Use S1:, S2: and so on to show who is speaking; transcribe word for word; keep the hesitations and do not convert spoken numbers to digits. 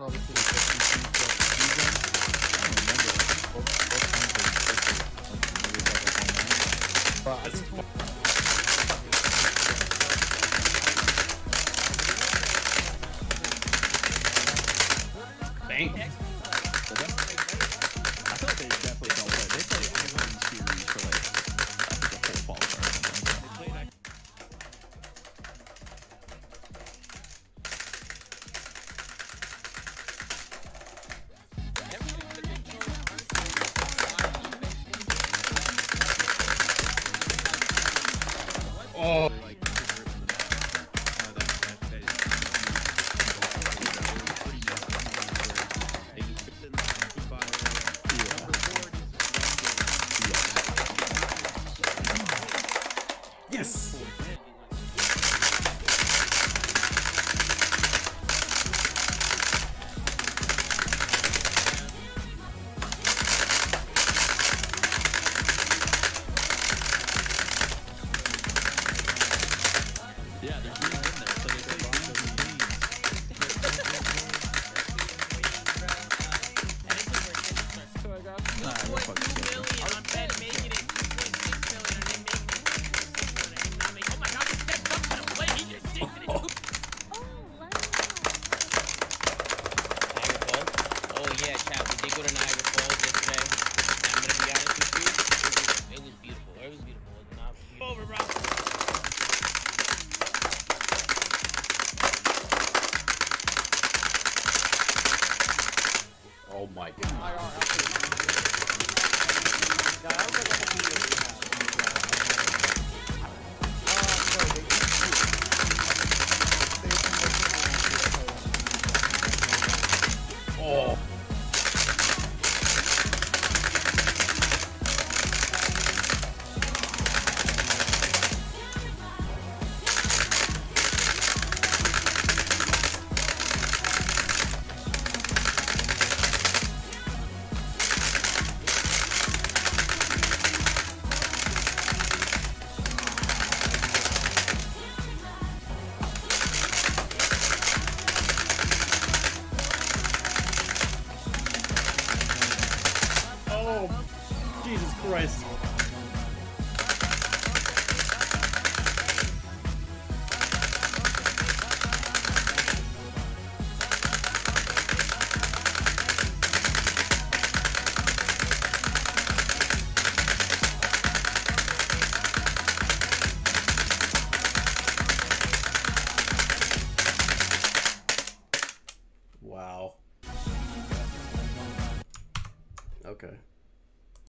S1: probably should have kept these things for season. I don't remember both, both times they especially like the movies that were going on. But I just want
S2: Bang.
S3: I feel like they definitely don't play. They play one series for like I think a full qualifier or something.
S2: Oh. Yes.
S3: Yeah, there's green in there, so they play green
S4: Yeah, chat. We did go to Niagara Falls yesterday. I'm gonna be honest with you, it was, it was beautiful. It was beautiful. It was not beautiful. Over, bro.
S2: Oh my god. Oh. Oh, Jesus Christ. Wow. Okay.